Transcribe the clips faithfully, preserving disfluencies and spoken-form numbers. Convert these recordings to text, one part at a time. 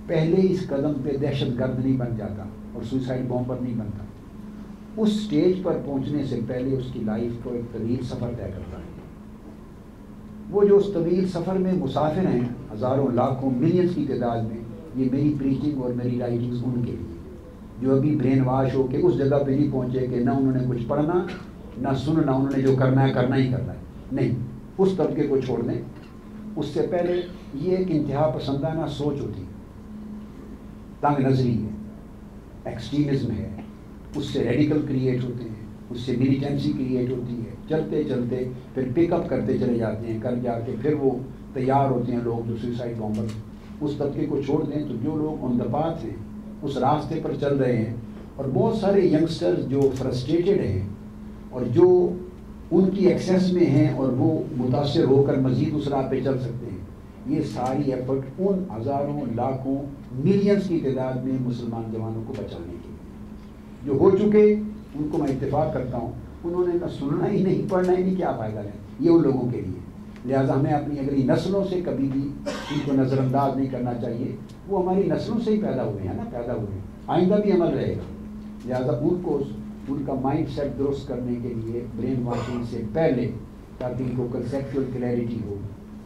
پہلے اس قدم پہ دہشت گرد نہیں بن جاتا اور سوئسائڈ بامبر نہیں بنتا. اس سٹیج پر پہنچنے سے پہلے اس کی لائف کو ایک طویل سفر طے کرتا ہے. وہ جو اس طویل سفر میں مسافر ہیں ہزاروں لاکھوں ملینز کی تعداد میں، یہ میری پریچنگ اور میری رائٹنگز ان کے لیے جو ابھی برین واش ہو کے اس جگہ پہ نہیں پہنچے کہ نہ انہوں نے کچھ پڑھنا نہ سننا، انہوں نے جو کرنا ہے کرنا ہی کرنا ہے. نہیں، اس طبقے کو چھوڑ دیں. اس سے پہلے یہ ایک انتہا پسندانہ سوچ ہوتی ہے، تنگ نظری ہے، ایکسٹریمزم ہے، اس سے ریڈیکل کریٹ ہوتے ہیں، اس سے ملیٹنسی کریٹ ہوتی ہے. چلتے چلتے پھر پک اپ کرتے چلے جاتے ہیں، کر جا کے پھر وہ تیار ہوتے ہیں لوگ جو سوئسائڈ بامبر. اس طبقے کو چھوڑ دیں تو جو لوگ آن دا پاتھ ہیں، اس راستے پر چل رہے ہیں، اور بہت سارے ینگسٹرز جو فرسٹریٹڈ ہیں اور جو ان کی ایکسیس میں ہیں اور وہ متاثر ہو کر مزید اس راہ پہ چل سکتے ہیں، یہ ساری ایفرٹ ان ہزاروں لاکھوں ملینز کی تعداد میں مسلمان جوانوں کو بچانے کے لیے. جو ہو چکے ان کو میں اتفاق کرتا ہوں، انہوں نے نہ سننا ہی نہیں پڑھنا ہی نہیں، کیا فائدہ ہے، یہ ان لوگوں کے لیے. لہٰذا ہمیں اپنی اگلی نسلوں سے کبھی بھی ان کو نظر انداز نہیں کرنا چاہیے. وہ ہماری نسلوں سے ہی پیدا ہوئے ہیں نا، پیدا ہوئے ہیں، آئندہ بھی عمل رہے گا. لہٰذا ان کو ان کا مائنڈ سیٹ درست کرنے کے لیے برین واشنگ سے پہلے، تاکہ ان کو کنسیپچول کلیئرٹی ہو.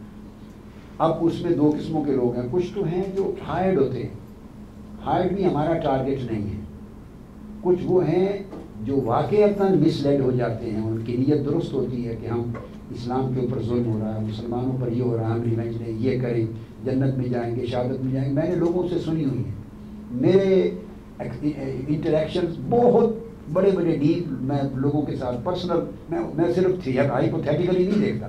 اب اس میں دو قسموں کے لوگ ہیں. کچھ تو ہیں جو ہائرڈ ہوتے ہیں، ہائرڈ بھی ہمارا ٹارگیٹ نہیں ہے. کچھ وہ ہیں جو واقعتاً مس لیڈ ہو جاتے ہیں، ان کی نیت درست ہوتی ہے کہ ہم اسلام کے اوپر ظلم ہو رہا ہے، مسلمانوں پر یہ ہو رہا ہے، ہم ریونج لیں، یہ کریں، جنت میں جائیں گے، شہادت میں جائیں گے. میں نے لوگوں سے سنی ہوئی ہیں، میرے انٹریکشنز بہت بڑے بڑے ڈیپ، میں لوگوں کے ساتھ پرسنل، میں میں صرف ہائپوتھیٹیکلی نہیں دیکھتا.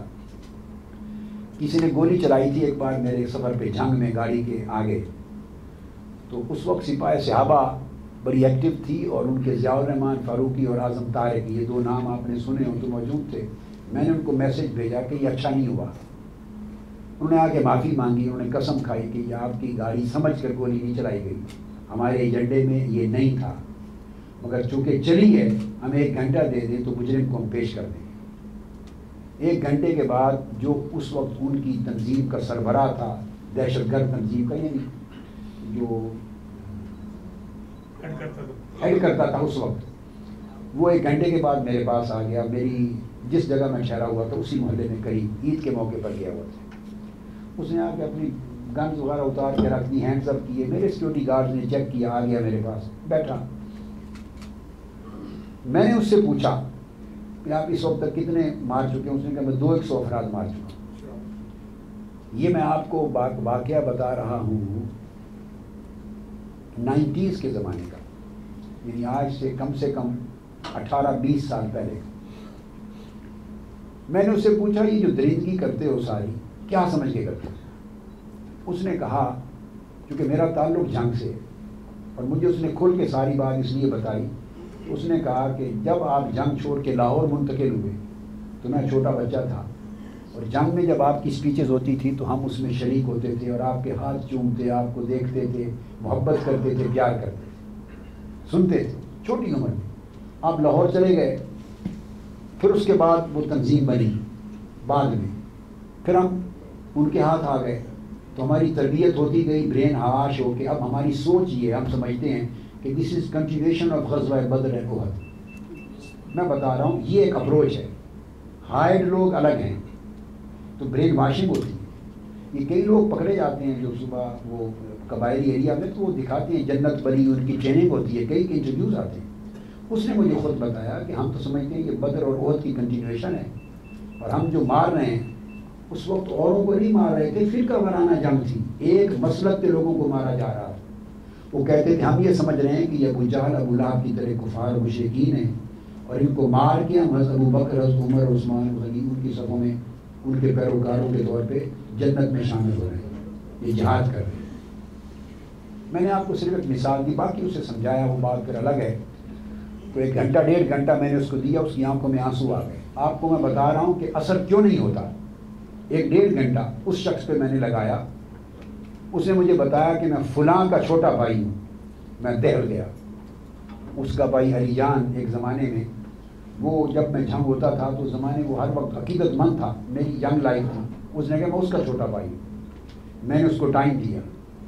کسی نے گولی چلائی تھی ایک بار میرے سفر پہ جنگ میں گاڑی کے آگے، تو اس وقت سپاہ صحابہ بڑی ایکٹیو تھی اور ان کے ضیاء الرحمان فاروقی اور اعظم طارق، یہ دو نام آپ نے سنے ہوں تو موجود تھے. میں نے ان کو میسج بھیجا کہ یہ اچھا نہیں ہوا. انہوں نے آ کے معافی مانگی، انہوں نے قسم کھائی کہ یہ آپ کی گاڑی سمجھ کر گولی نہیں چلائی گئی، ہمارے ایجنڈے میں یہ نہیں تھا، مگر چونکہ چلی ہے ہمیں ایک گھنٹہ دے دیں تو مجرم کو ہم پیش کر دیں. ایک گھنٹے کے بعد جو اس وقت ان کی تنظیم کا سربراہ تھا، دہشت گرد تنظیم کا، یعنی جو ہیڈ کرتا تھا اس وقت، وہ ایک گھنٹے کے بعد میرے پاس آ گیا. میری جس جگہ میں ٹھہرا ہوا تھا اسی محلے میں قریب عید کے موقع پر گیا ہوا تھا. اس نے آ کے اپنی گنز وغیرہ اتار کے رکھ دی، ہینڈز اپ کیے. میرے سیکورٹی گارڈ نے چیک کیا، آ گیا میرے پاس بیٹھا. میں نے اس سے پوچھا کہ آپ اس وقت تک کتنے مار چکے ہیں؟ اس نے کہا میں دو ایک سو افراد مار چکا ہوں. یہ میں آپ کو واقعہ بتا رہا ہوں نائنٹیز کے زمانے کا، یعنی آج سے کم سے کم اٹھارہ بیس سال پہلے. میں نے اس سے پوچھا یہ جو درندگی کرتے ہو ساری کیا سمجھ کے کرتے ہو؟ اس نے کہا، کیونکہ میرا تعلق جنگ سے اور مجھے اس نے کھل کے ساری بات اس لیے بتائی، اس نے کہا کہ جب آپ جنگ چھوڑ کے لاہور منتقل ہوئے تو میں چھوٹا بچہ تھا، اور جنگ میں جب آپ کی اسپیچز ہوتی تھی تو ہم اس میں شریک ہوتے تھے اور آپ کے ہاتھ چومتے، آپ کو دیکھتے تھے، محبت کرتے تھے، پیار کرتے تھے، سنتے تھے چھوٹی عمر میں. آپ لاہور چلے گئے، پھر اس کے بعد وہ تنظیم بنی بعد میں، پھر ہم ان کے ہاتھ آ گئے تو ہماری تربیت ہوتی گئی برین حواش ہو کے. اب ہماری سوچ یہ ہم سمجھتے ہیں کہ دس از کنٹینیویشن آف غزوہ بدر اینڈ احد. میں بتا رہا ہوں یہ ایک اپروچ ہے. ہائڈ لوگ الگ ہیں تو برین واشنگ ہوتی ہے. یہ کئی لوگ پکڑے جاتے ہیں جو صبح وہ قبائلی ایریا میں، تو وہ دکھاتے ہیں جنت بلی، ان کی ٹریننگ ہوتی ہے، کئی کے انٹرویوز آتے ہیں. اس نے مجھے خود بتایا کہ ہم تو سمجھتے ہیں یہ بدر اور احد کی کنٹینیویشن ہے، اور ہم جو مار رہے ہیں اس وقت اوروں کو نہیں مار رہے تھے، فرقہ وارانہ جنگ تھی، ایک مسلک کے لوگوں کو مارا جا رہا تھا. وہ کہتے تھے ہم یہ سمجھ رہے ہیں کہ یہ ابو جہل ابو لہب کی طرح کفار مشرکین ہیں، اور ان کو مار کے ہم حضرت ابو بکر، حضرت عمر، عثمان غنی ان کی صفوں میں ان کے پیروکاروں کے طور پہ جنت میں شامل ہو رہے ہیں، یہ جہاد کر رہے ہیں. میں نے آپ کو صرف ایک مثال دی، باقی اسے سمجھایا، وہ بات پھر الگ ہے. تو ایک گھنٹہ ڈیڑھ گھنٹہ میں نے اس کو دیا، اس کی آنکھوں میں آنسو آ گئے. آپ کو میں بتا رہا ہوں کہ اثر کیوں نہیں ہوتا. ایک ڈیڑھ گھنٹہ اس شخص پہ میں نے لگایا. اس نے مجھے بتایا کہ میں فلاں کا چھوٹا بھائی ہوں. میں دہل گیا. اس کا بھائی علی جان ایک زمانے میں، وہ جب میں جنگ ہوتا تھا تو زمانے وہ ہر وقت عقیدت مند تھا، میری ینگ لائف تھی. اس نے کہا میں اس کا چھوٹا بھائی ہوں. میں نے اس کو ٹائم دیا.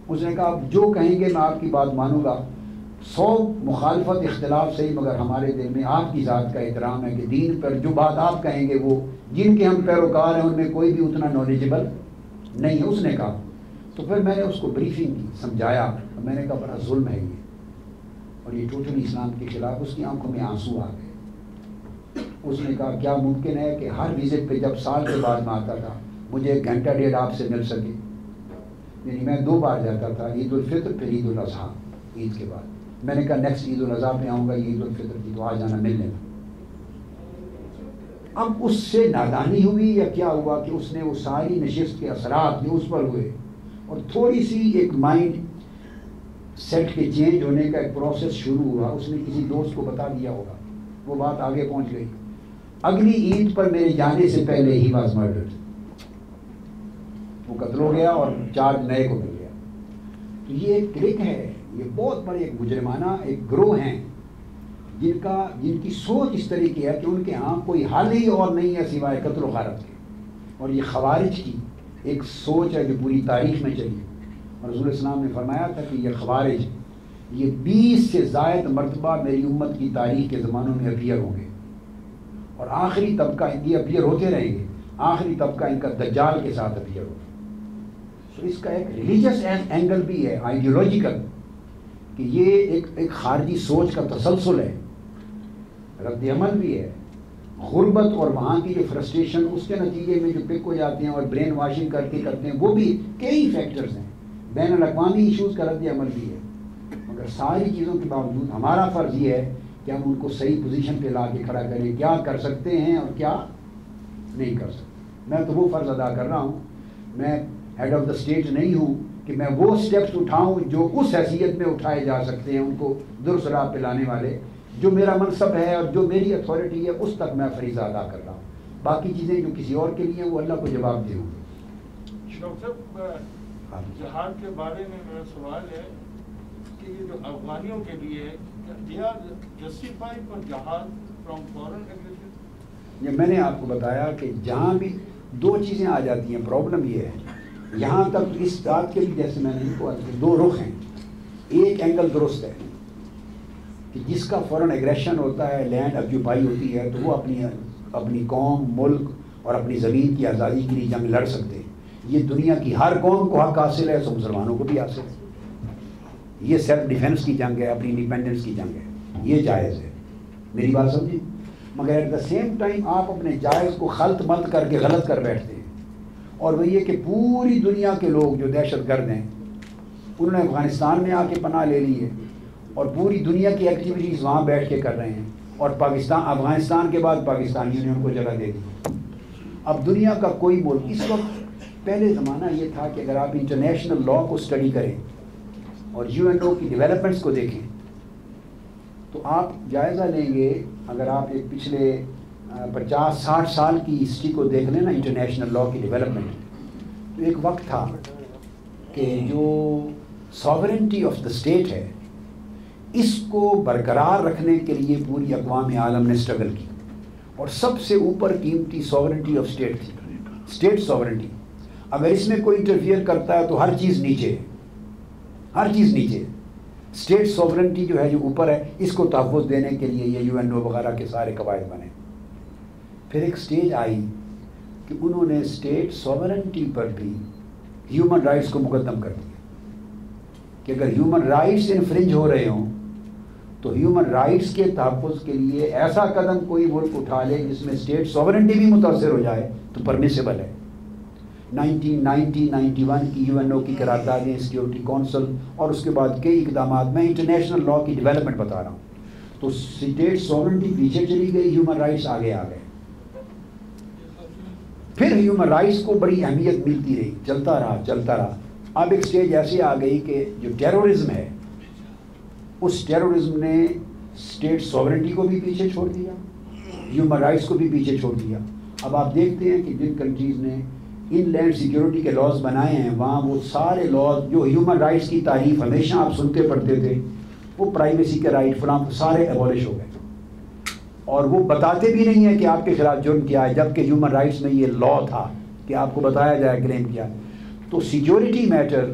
اس نے کہا آپ جو کہیں گے میں آپ کی بات مانوں گا، سو مخالفت اختلاف صحیح مگر ہمارے دل میں آپ کی ذات کا احترام ہے کہ دین پر جو بات آپ کہیں گے وہ جن کے ہم پیروکار ہیں ان میں کوئی بھی اتنا نالجبل نہیں ہے. اس نے کہا تو پھر میں نے اس کو بریفنگ کی، سمجھایا، میں نے کہا بڑا ظلم ہے یہ اور یہ ٹوٹلی اسلام کے خلاف. اس کی آنکھوں میں آنسو آ گئے. اس نے کہا کیا ممکن ہے کہ ہر وزٹ پہ جب سال کے بعد میں آتا تھا مجھے ایک گھنٹہ ڈیڑھ آپ سے مل سکے؟ یعنی میں دو بار جاتا تھا، عید الفطر پھر عید الاضحیٰ. عید کے بعد میں نے کہا نیکسٹ عید الاضحیٰ پہ آؤں گا، عید الفطر کی تو آ جانا مل لینا. اب اس سے نادانی ہوئی یا کیا ہوا کہ اس نے وہ ساری نشست کے اثرات جو اس پر ہوئے اور تھوڑی سی ایک مائنڈ سیٹ کے چینج ہونے کا ایک پروسیس شروع ہوا. اس نے کسی دوست کو بتا دیا ہوگا، وہ بات آگے پہنچ گئی. اگلی عید پر میرے جانے سے پہلے ہی واز مرڈرڈ، وہ قتل ہو گیا اور چارج نئے کو مل گیا. تو یہ ایک کلک ہے، یہ بہت بڑے ایک مجرمانہ ایک گروہ ہیں جن کا جن کی سوچ اس طرح کی ہے کہ ان کے ہاں کوئی حل ہی اور نہیں ہے سوائے قتل و غارت کے. اور یہ خوارج کی ایک سوچ ہے جو پوری تاریخ میں چلی. اور رسول اسلام نے فرمایا تھا کہ یہ خوارج یہ بیس سے زائد مرتبہ میری امت کی تاریخ کے زمانوں میں اپیئر ہوں گے اور آخری طبقہ یہ اپیئر ہوتے رہیں گے. آخری طبقہ ان کا دجال کے ساتھ اپیئر ہوگا. تو اس کا ایک ریلیجس اینگل بھی ہے، آئیڈیولوجیکل، کہ یہ ایک ایک خارجی سوچ کا تسلسل ہے، رد عمل بھی ہے، غربت اور وہاں کی جو فرسٹریشن اس کے نتیجے میں جو پک ہو جاتے ہیں اور برین واشنگ کر کے کرتے ہیں، وہ بھی کئی فیکٹرز ہیں. بین الاقوامی ایشوز کا رد عمل بھی ہے. مگر ساری چیزوں کے باوجود ہمارا فرض یہ ہے کہ ہم ان کو صحیح پوزیشن پہ لا کے کھڑا کریں، کیا کر سکتے ہیں اور کیا نہیں کر سکتے. میں تو وہ فرض ادا کر رہا ہوں. میں ہیڈ آف دا اسٹیٹ نہیں ہوں کہ میں وہ اسٹیپس اٹھاؤں جو اس حیثیت میں اٹھائے جا سکتے ہیں ان کو درست راہ پہ لانے والے. جو میرا منصب ہے اور جو میری اتھارٹی ہے اس تک میں فریضہ ادا کر رہا ہوں. باقی چیزیں جو کسی اور کے لیے وہ اللہ کو جواب دے ہوں گے. ڈاکٹر صاحب جہاد کے بارے میں میرا سوال ہے کہ یہ جو افغانیوں کے لیے they are justify for jihad from foreign aggression? یہ میں نے آپ کو بتایا کہ جہاں بھی دو چیزیں آ جاتی ہیں. پرابلم یہ ہے یہاں تک اس بات کے بھی جیسے میں نے ان کو دو رخ ہیں. ایک اینگل درست ہے کہ جس کا فورن ایگریشن ہوتا ہے، لینڈ آکیوپائی ہوتی ہے، تو وہ اپنی اپنی قوم، ملک اور اپنی زمین کی آزادی کے لیے جنگ لڑ سکتے ہیں. یہ دنیا کی ہر قوم کو حق حاصل ہے، سو مسلمانوں کو بھی حاصل ہے. یہ سیلف ڈیفینس کی جنگ ہے، اپنی انڈیپینڈنس کی جنگ ہے، یہ جائز ہے. میری بات سمجھیں؟ مگر ایٹ دا سیم ٹائم آپ اپنے جائز کو خلط ملط کر کے غلط کر بیٹھتے ہیں. اور وہ یہ کہ پوری دنیا کے لوگ جو دہشت گرد ہیں انہوں نے افغانستان میں آ کے پناہ لے لی ہے اور پوری دنیا کی ایکٹیویٹیز وہاں بیٹھ کے کر رہے ہیں. اور پاکستان افغانستان کے بعد پاکستانیوں نے ان کو جگہ دے دی. اب دنیا کا کوئی ملک اس وقت، پہلے زمانہ یہ تھا کہ اگر آپ انٹرنیشنل لاء کو اسٹڈی کریں اور یو این او کی ڈیولپمنٹس کو دیکھیں تو آپ جائزہ لیں گے. اگر آپ ایک پچھلے پچاس ساٹھ سال کی ہسٹری کو دیکھ لیں نا انٹرنیشنل لاء کی ڈیولپمنٹ، تو ایک وقت تھا کہ جو ساورنٹی آف دا اسٹیٹ ہے اس کو برقرار رکھنے کے لیے پوری اقوام عالم نے اسٹرگل کی. اور سب سے اوپر قیمتی ساورنٹی آف اسٹیٹ تھی، اسٹیٹ ساورنٹی. اگر اس میں کوئی انٹرفیئر کرتا ہے تو ہر چیز نیچے، ہر چیز نیچے. اسٹیٹ ساورنٹی جو ہے جو اوپر ہے، اس کو تحفظ دینے کے لیے یہ یو این او وغیرہ کے سارے قواعد بنے. پھر ایک سٹیج آئی کہ انہوں نے اسٹیٹ ساورنٹی پر بھی ہیومن رائٹس کو مقدم کر دیا کہ اگر ہیومن رائٹس انفرنج ہو رہے ہوں تو ہیومن رائٹس کے تحفظ کے لیے ایسا قدم کوئی ملک اٹھا لے جس میں اسٹیٹ ساورنٹی بھی متاثر ہو جائے تو پرمیسیبل ہے. نائنٹین نائنٹی نائنٹی ون کی یو این او کی قراردادیں، سیکیورٹی کونسل اور اس کے بعد کئی اقدامات، میں انٹرنیشنل لاء کی ڈیولپمنٹ بتا رہا ہوں. تو اسٹیٹ ساورنٹی پیچھے چلی گئی، ہیومن رائٹس آگے آ گئے. پھر ہیومن رائٹس کو بڑی اہمیت ملتی رہی، چلتا رہا چلتا رہا. اب ایک سٹیج ایسی آ گئی کہ جو ٹیرورزم ہے اس ٹیرورزم نے اسٹیٹ ساورنٹی کو بھی پیچھے چھوڑ دیا، ہیومن رائٹس کو بھی پیچھے چھوڑ دیا. اب آپ دیکھتے ہیں کہ جن کنٹریز نے ان لینڈ سیکیورٹی کے لاز بنائے ہیں وہاں وہ سارے لاز جو ہیومن رائٹس کی تعریف ہمیشہ آپ سنتے پڑھتے تھے، وہ پرائیویسی کے رائٹ فلاں سارے ایبولش ہو گئے. اور وہ بتاتے بھی نہیں ہیں کہ آپ کے خلاف جرم کیا ہے، جبکہ ہیومن رائٹس میں یہ لا تھا کہ آپ کو بتایا جائے کلیم کیا. تو سیکیورٹی میٹر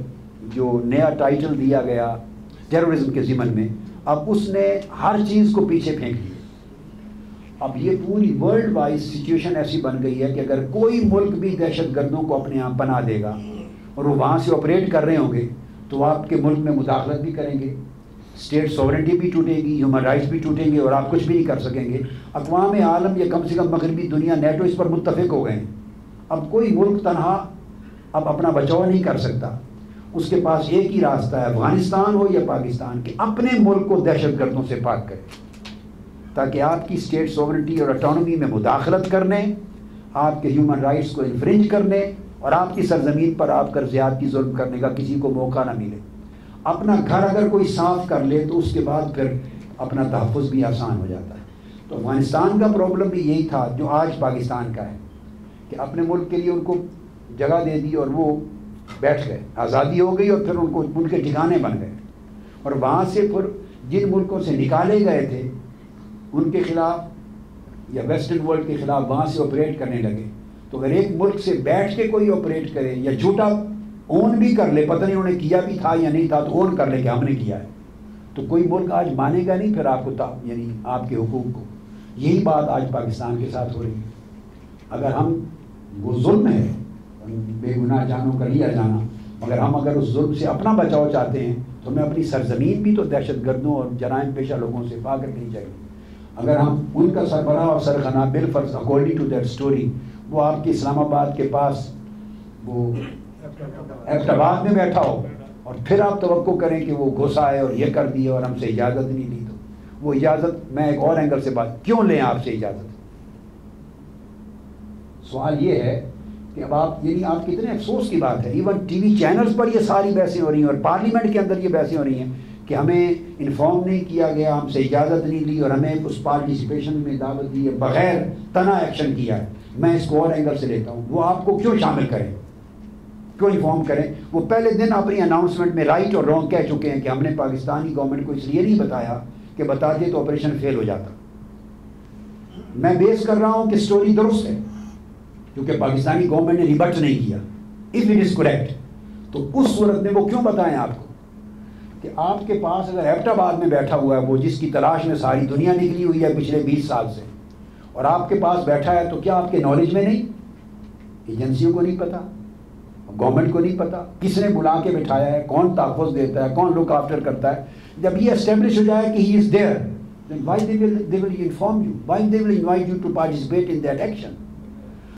جو نیا ٹائٹل دیا گیا ٹیررزم کے ضمن میں، اب اس نے ہر چیز کو پیچھے پھینک دیا. اب یہ پوری ورلڈ وائڈ سچویشن ایسی بن گئی ہے کہ اگر کوئی ملک بھی دہشت گردوں کو اپنے آپ بنا دے گا اور وہ وہاں سے آپریٹ کر رہے ہوں گے تو وہ آپ کے ملک میں مداخلت بھی کریں گے، اسٹیٹ سوورنٹی بھی ٹوٹے گی، ہیومن رائٹس بھی ٹوٹیں گے اور آپ کچھ بھی نہیں کر سکیں گے. اقوام عالم یا کم سے کم مغربی دنیا نیٹو اس پر متفق ہو گئے ہیں. اب کوئی ملک تنہا اب اپنا بچاؤ نہیں کر سکتا. اس کے پاس ایک ہی راستہ ہے، افغانستان ہو یا پاکستان، کہ اپنے ملک کو دہشت گردوں سے پاک کرے تاکہ آپ کی اسٹیٹ سوورنٹی اور اٹانومی میں مداخلت کرنے، آپ کے ہیومن رائٹس کو انفرنج کرنے اور آپ کی سرزمین پر آپ کر زیادتی ظلم کرنے کا کسی کو موقع نہ ملے. اپنا گھر اگر کوئی صاف کر لے تو اس کے بعد پھر اپنا تحفظ بھی آسان ہو جاتا ہے. تو افغانستان کا پرابلم بھی یہی تھا جو آج پاکستان کا ہے کہ اپنے ملک کے لیے ان کو جگہ دے دی اور وہ بیٹھ گئے، آزادی ہو گئی اور پھر ان کو ان کے ٹھکانے بن گئے. اور وہاں سے پھر جن ملکوں سے نکالے گئے تھے ان کے خلاف یا ویسٹرن ورلڈ کے خلاف وہاں سے آپریٹ کرنے لگے. تو اگر ایک ملک سے بیٹھ کے کوئی آپریٹ کرے یا جھوٹا اون بھی کر لے، پتہ نہیں انہوں نے کیا بھی تھا یا نہیں تھا، تو اون کر لے کہ ہم نے کیا ہے، تو کوئی ملک آج مانے گا نہیں پھر آپ کو یعنی آپ کے حقوق کو. یہی بات آج پاکستان کے ساتھ ہو رہی ہے. اگر ہم وہ ظلم ہے بے گناہ جانوں کا لیا جانا، مگر ہم اگر اس ظلم سے اپنا بچاؤ چاہتے ہیں تو ہمیں اپنی سرزمین بھی تو دہشت گردوں اور جرائم پیشہ لوگوں سے پاک رکھنی چاہیے. اگر ہم ان کا سربراہ اور سرخانہ بالفرض اکارڈنگ ٹو دیٹ اسٹوری وہ آپ کے اسلام آباد کے پاس وہ ایبٹ آباد میں بیٹھا ہو اور پھر آپ توقع کریں کہ وہ گھسا ہے اور یہ کر دیا اور ہم سے اجازت نہیں لی، تو وہ اجازت میں ایک اور اینگل سے بات کیوں لیں آپ سے اجازت؟ سوال یہ ہے کہ اب آپ یعنی آپ کتنے افسوس کی بات ہے، ایون ٹی وی چینلز پر یہ ساری بحثیں ہو رہی ہیں اور پارلیمنٹ کے اندر یہ بحثیں ہو رہی ہیں کہ ہمیں انفارم نہیں کیا گیا، ہم سے اجازت نہیں لی اور ہمیں اس پارٹیسپیشن میں دعوت دی ہے، بغیر تنا ایکشن کیا ہے. میں اس کو اور اینگل سے لیتا ہوں، وہ آپ کو کیوں شامل کریں، کیوں انفارم کریں؟ وہ پہلے دن اپنی اناؤنسمنٹ میں رائٹ اور رانگ کہہ چکے ہیں کہ ہم نے پاکستانی گورنمنٹ کو اس لیے نہیں بتایا کہ بتاتے تو آپریشن فیل ہو جاتا. میں بیس کر رہا ہوں کہ سٹوری درست ہے کیونکہ پاکستانی گورنمنٹ نے ریبٹ نہیں کیا. اف اٹ از کریکٹ تو اس صورت میں وہ کیوں بتائیں آپ کو کہ آپ کے پاس اگر ایبٹ آباد میں بیٹھا ہوا ہے وہ جس کی تلاش میں ساری دنیا نکلی ہوئی ہے پچھلے بیس سال سے، اور آپ کے پاس بیٹھا ہے، تو کیا آپ کے نالج میں نہیں؟ ایجنسیوں کو نہیں پتا، گورنمنٹ کو نہیں پتا کس نے بلا کے بٹھایا ہے، کون تحفظ دیتا ہے، کون لک آفٹر کرتا ہے. جب یہ اسٹیبلش ہو جائے کہ he is there then why they will they will inform you, why they will invite you to participate in that action.